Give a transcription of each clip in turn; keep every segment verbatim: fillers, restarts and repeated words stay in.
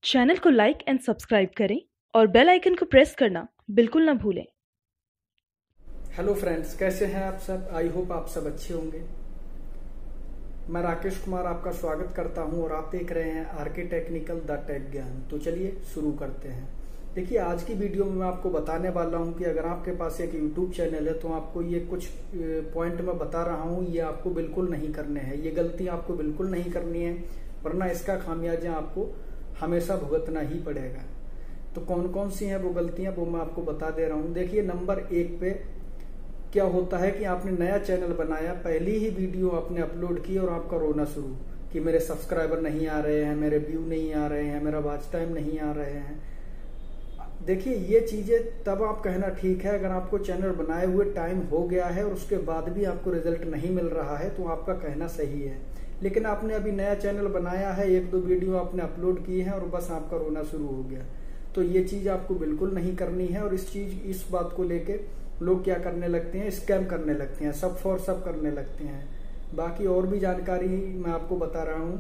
Channel को like and subscribe करें और बेल आइकन को प्रेस करना बिल्कुल ना भूलें। हेलो फ्रेंड्स, कैसे हैं आप सब। आई होप आप सब अच्छे होंगे। मैं राकेश कुमार आपका स्वागत करता हूं और आप देख रहे हैं आरके टेक्निकल द टेक ज्ञान। तो चलिए शुरू करते हैं। देखिए, आज की वीडियो में मैं आपको बताने वाला हूं कि अगर आपके पास एक यूट्यूब चैनल है तो आपको ये कुछ पॉइंट मैं बता रहा हूं, ये आपको बिल्कुल नहीं करने हैं। ये गलती आपको बिल्कुल नहीं करनी है, वरना इसका खामियाजा आपको हमेशा भुगतना ही पड़ेगा। तो कौन कौन सी हैं वो गलतियां, वो मैं आपको बता दे रहा हूं। देखिए, नंबर एक पे क्या होता है कि आपने नया चैनल बनाया, पहली ही वीडियो आपने अपलोड की और आपका रोना शुरू कि मेरे सब्सक्राइबर नहीं आ रहे हैं, मेरे व्यू नहीं आ रहे हैं, मेरा वॉच टाइम नहीं आ रहे हैं। देखिए, ये चीजें तब आप कहना ठीक है अगर आपको चैनल बनाए हुए टाइम हो गया है और उसके बाद भी आपको रिजल्ट नहीं मिल रहा है, तो आपका कहना सही है। लेकिन आपने अभी नया चैनल बनाया है, एक दो वीडियो आपने अपलोड की है और बस आपका रोना शुरू हो गया, तो ये चीज आपको बिल्कुल नहीं करनी है। और इस चीज इस बात को लेके लोग क्या करने लगते हैं, स्कैम करने लगते हैं, सब फॉर सब करने लगते हैं। बाकी और भी जानकारी मैं आपको बता रहा हूँ।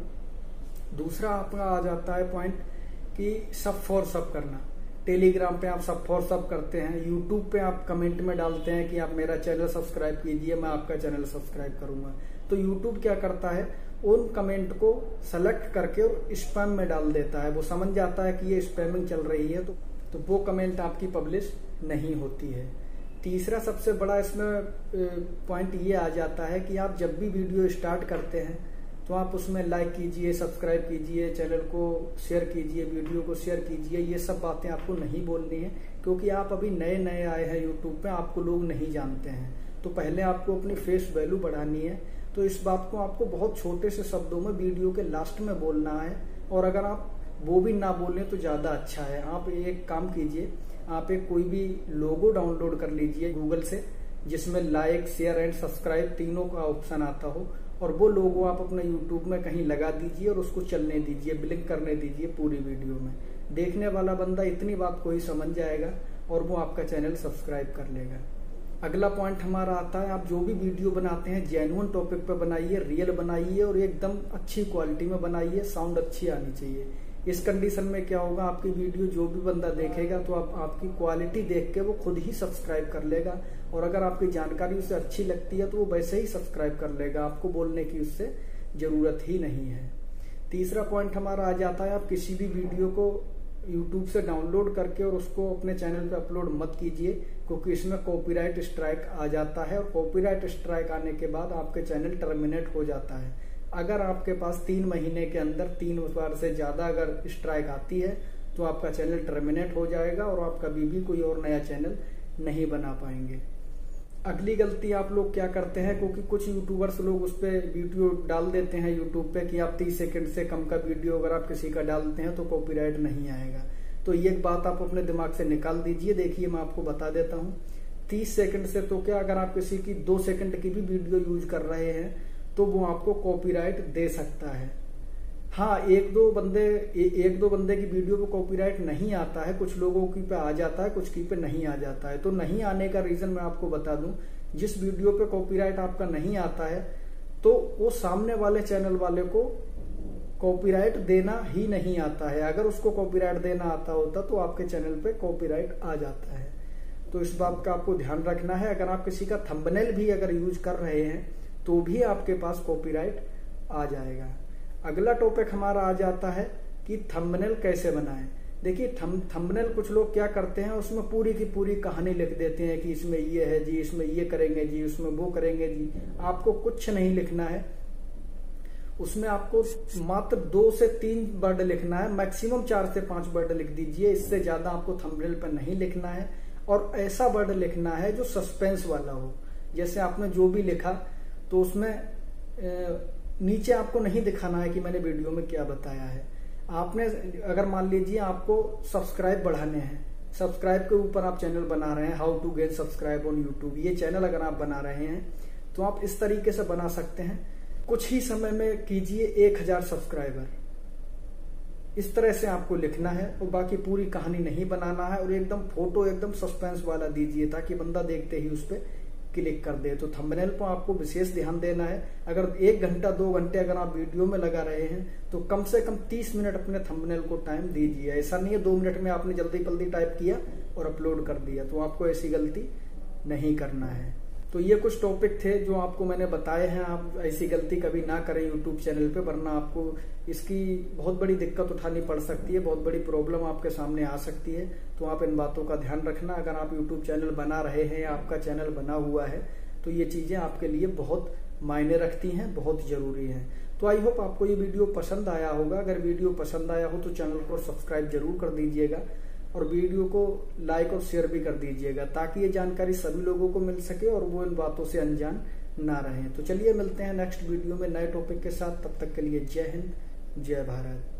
दूसरा आपका आ जाता है पॉइंट कि सब फॉर सब करना। टेलीग्राम पे आप सब फॉर सब करते हैं, यूट्यूब पे आप कमेंट में डालते हैं कि आप मेरा चैनल सब्सक्राइब कीजिए, मैं आपका चैनल सब्सक्राइब करूंगा। तो यूट्यूब क्या करता है, उन कमेंट को सेलेक्ट करके और स्पैम में डाल देता है। वो समझ जाता है कि ये स्पैमिंग चल रही है, तो, तो वो कमेंट आपकी पब्लिश नहीं होती है। तीसरा सबसे बड़ा इसमें पॉइंट ये आ जाता है कि आप जब भी वीडियो स्टार्ट करते हैं तो आप उसमें लाइक कीजिए, सब्सक्राइब कीजिए, चैनल को शेयर कीजिए, वीडियो को शेयर कीजिए। ये सब बातें आपको नहीं बोलनी है, क्योंकि आप अभी नए नए आए हैं यूट्यूब पे, आपको लोग नहीं जानते हैं। तो पहले आपको अपनी फेस वैल्यू बढ़ानी है। तो इस बात को आपको बहुत छोटे से शब्दों में वीडियो के लास्ट में बोलना है, और अगर आप वो भी ना बोलें तो ज्यादा अच्छा है। आप एक काम कीजिए, आप एक कोई भी लोगो डाउनलोड कर लीजिए गूगल से, जिसमें लाइक, शेयर एंड सब्सक्राइब तीनों का ऑप्शन आता हो, और वो लोगो आप अपने यूट्यूब में कहीं लगा दीजिए और उसको चलने दीजिए, ब्लिंक करने दीजिए पूरी वीडियो में। देखने वाला बंदा इतनी बात को ही समझ जाएगा और वो आपका चैनल सब्सक्राइब कर लेगा। अगला पॉइंट हमारा आता है, आप जो भी वीडियो बनाते हैं जेन्युइन टॉपिक पे बनाइए, रियल बनाइए और एकदम अच्छी क्वालिटी में बनाइए, साउंड अच्छी आनी चाहिए। इस कंडीशन में क्या होगा, आपकी वीडियो जो भी बंदा देखेगा तो आप आपकी क्वालिटी देख के वो खुद ही सब्सक्राइब कर लेगा, और अगर आपकी जानकारी उसे अच्छी लगती है तो वो वैसे ही सब्सक्राइब कर लेगा, आपको बोलने की उससे जरूरत ही नहीं है। तीसरा पॉइंट हमारा आ जाता है, आप किसी भी वीडियो को यूट्यूब से डाउनलोड करके और उसको अपने चैनल पे अपलोड मत कीजिए, क्योंकि इसमें कॉपीराइट स्ट्राइक आ जाता है, और कॉपीराइट स्ट्राइक आने के बाद आपके चैनल टर्मिनेट हो जाता है। अगर आपके पास तीन महीने के अंदर तीन बार से ज्यादा अगर स्ट्राइक आती है तो आपका चैनल टर्मिनेट हो जाएगा और आप कभी भी कोई और नया चैनल नहीं बना पाएंगे। अगली गलती आप लोग क्या करते हैं, क्योंकि कुछ यूट्यूबर्स लोग उस पर वीडियो डाल देते हैं यूट्यूब पे कि आप तीस सेकंड से कम का वीडियो अगर आप किसी का डालते हैं तो कॉपीराइट नहीं आएगा। तो ये बात आप अपने दिमाग से निकाल दीजिए। देखिए, मैं आपको बता देता हूँ, तीस सेकंड से तो क्या, अगर आप किसी की दो सेकंड की भी वीडियो यूज कर रहे हैं तो वो आपको कॉपीराइट दे सकता है। हाँ, एक दो बंदे ए, एक दो बंदे की वीडियो पे कॉपीराइट नहीं आता है, कुछ लोगों की पे आ जाता है, कुछ की पे नहीं आ जाता है। तो नहीं आने का रीजन मैं आपको बता दूं, जिस वीडियो पे कॉपीराइट आपका नहीं आता है तो वो सामने वाले चैनल वाले को कॉपीराइट देना ही नहीं आता है। अगर उसको कॉपीराइट देना आता होता तो आपके चैनल पे कॉपीराइट आ जाता है। तो इस बात का आपको ध्यान रखना है। अगर आप किसी का थंबनेल भी अगर यूज कर रहे हैं तो भी आपके पास कॉपीराइट आ जाएगा। अगला टॉपिक हमारा आ जाता है कि थंबनेल कैसे बनाएं। देखिए, थम थंबनेल कुछ लोग क्या करते हैं, उसमें पूरी की पूरी कहानी लिख देते हैं कि इसमें ये है जी, इसमें ये करेंगे जी, उसमें वो करेंगे जी। आपको कुछ नहीं लिखना है, उसमें आपको मात्र दो से तीन वर्ड लिखना है, मैक्सिमम चार से पांच वर्ड लिख दीजिए। इससे ज्यादा आपको थंबनेल पर नहीं लिखना है, और ऐसा वर्ड लिखना है जो सस्पेंस वाला हो। जैसे आपने जो भी लिखा तो उसमें ए, नीचे आपको नहीं दिखाना है कि मैंने वीडियो में क्या बताया है। आपने अगर मान लीजिए आपको सब्सक्राइब बढ़ाने हैं, सब्सक्राइब के ऊपर आप चैनल बना रहे हैं, how to gain subscribe on YouTube, ये चैनल अगर आप बना रहे हैं तो आप इस तरीके से बना सकते हैं, कुछ ही समय में कीजिए एक हजार सब्सक्राइबर। इस तरह से आपको लिखना है, और बाकी पूरी कहानी नहीं बनाना है, और एकदम फोटो एकदम सस्पेंस वाला दीजिए ताकि बंदा देखते ही उस पर क्लिक कर दे। तो थंबनेल पर आपको विशेष ध्यान देना है। अगर एक घंटा दो घंटे अगर आप वीडियो में लगा रहे हैं तो कम से कम तीस मिनट अपने थंबनेल को टाइम दीजिए। ऐसा नहीं है दो मिनट में आपने जल्दी जल्दी टाइप किया और अपलोड कर दिया, तो आपको ऐसी गलती नहीं करना है। तो ये कुछ टॉपिक थे जो आपको मैंने बताए हैं। आप ऐसी गलती कभी ना करें यूट्यूब चैनल पे, वरना आपको इसकी बहुत बड़ी दिक्कत उठानी पड़ सकती है, बहुत बड़ी प्रॉब्लम आपके सामने आ सकती है। तो आप इन बातों का ध्यान रखना। अगर आप यूट्यूब चैनल बना रहे हैं या आपका चैनल बना हुआ है तो ये चीजें आपके लिए बहुत मायने रखती हैं, बहुत जरूरी हैं। तो आई होप आपको ये वीडियो पसंद आया होगा। अगर वीडियो पसंद आया हो तो चैनल को सब्सक्राइब जरूर कर दीजिएगा और वीडियो को लाइक और शेयर भी कर दीजिएगा, ताकि ये जानकारी सभी लोगों को मिल सके और वो इन बातों से अनजान ना रहें। तो चलिए मिलते हैं नेक्स्ट वीडियो में नए टॉपिक के साथ। तब तक के लिए जय हिंद, जय भारत।